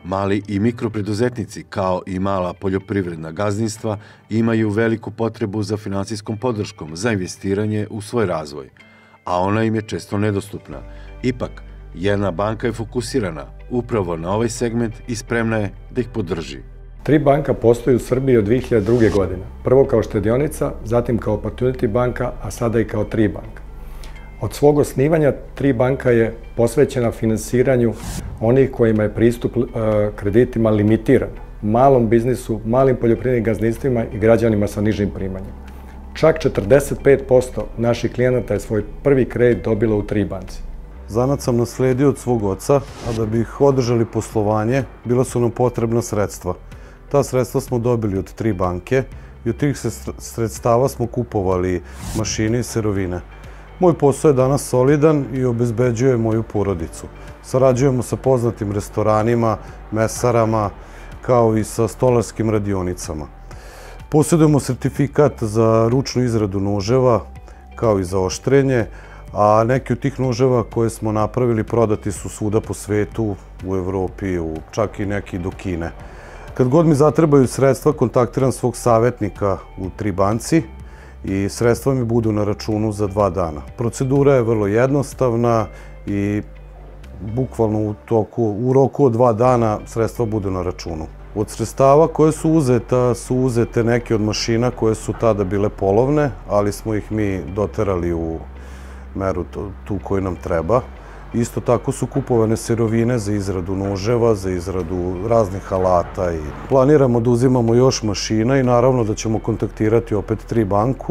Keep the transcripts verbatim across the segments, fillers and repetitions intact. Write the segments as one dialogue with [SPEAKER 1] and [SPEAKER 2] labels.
[SPEAKER 1] Mali i mikropreduzetnici, kao i mala poljoprivredna gazdinstva, imaju veliku potrebu za finansijskom podrškom za investiranje u svoj razvoj, a ona im je često nedostupna. Ipak, jedna banka je fokusirana upravo na ovaj segment i spremna je da ih podrži.
[SPEAKER 2] Tri banka postoji u Srbiji od dve hiljade druge. godine. Prvo kao štedionica, zatim kao Opportunity banka, a sada i kao Tri banka. Od svog osnivanja Tri banka je posvećena finansiranju onih kojima je pristup kreditima limitiran, malom biznisu, malim poljoprivrednim gazdinstvima i građanima sa nižim primanjima. Čak četrdeset pet posto naših klijenata je svoj prvi kredit dobilo u Tri banci.
[SPEAKER 3] Zanat sam nasledio od svog oca, a da bih održali poslovanje, bila su nam potrebna sredstva. Ta sredstva smo dobili od Tri banke i od tih sredstava smo kupovali mašine i sirovine. Moj posao je danas solidan i obezbeđuje moju porodicu. Sarađujemo sa poznatim restoranima, mesarama, kao i sa stolarskim radionicama. Posjedujemo sertifikat za ručnu izradu noževa, kao i za oštrenje, a neki od tih noževa koje smo napravili prodati su svuda po svetu, u Evropi, čak i neki do Kine. Kad god mi zatrebaju sredstva, kontaktiram svog savjetnika u Tri banci i sredstva mi budu na računu za dva dana. Procedura je vrlo jednostavna i bukvalno u, toku, u roku od dva dana sredstva budu na računu. Od sredstava koje su uzeta, su uzete neke od mašina koje su tada bile polovne, ali smo ih mi doterali u meru tu koju nam treba. Isto tako su kupovane sirovine za izradu noževa, za izradu raznih alata i planiramo da uzimamo još mašina i naravno da ćemo kontaktirati opet Tri banku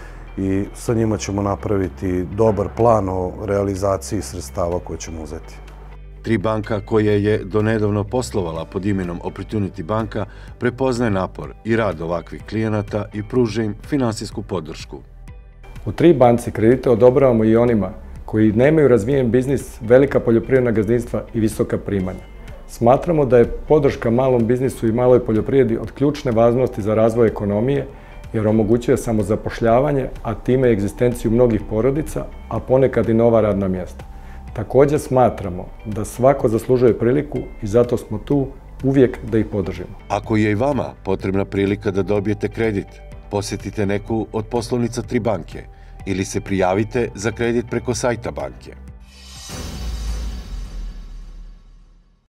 [SPEAKER 3] i sa njima ćemo napraviti dobar plan o realizaciji sredstava koje ćemo uzeti.
[SPEAKER 1] Tri banka, koja je donedavno poslovala pod imenom Opportunity banka, prepoznaje napor i rad ovakvih klijenata i pruža im finansijsku podršku.
[SPEAKER 2] U Tri banci kredite odobravamo i onima koji nemaju razvijen biznis, velika poljoprivredna gazdinstva i visoka primanja. Smatramo da je podrška malom biznisu i maloj poljoprivredi od ključne važnosti za razvoj ekonomije, jer omogućuje samozapošljavanje, a time i egzistenciju mnogih porodica, a ponekad i nova radna mjesta. Također smatramo da svako zaslužuje priliku i zato smo tu uvijek da ih podržimo.
[SPEAKER 1] Ako je i vama potrebna prilika da dobijete kredit, posjetite neku od poslovnica Tri banke ili se prijavite za kredit preko sajta banke.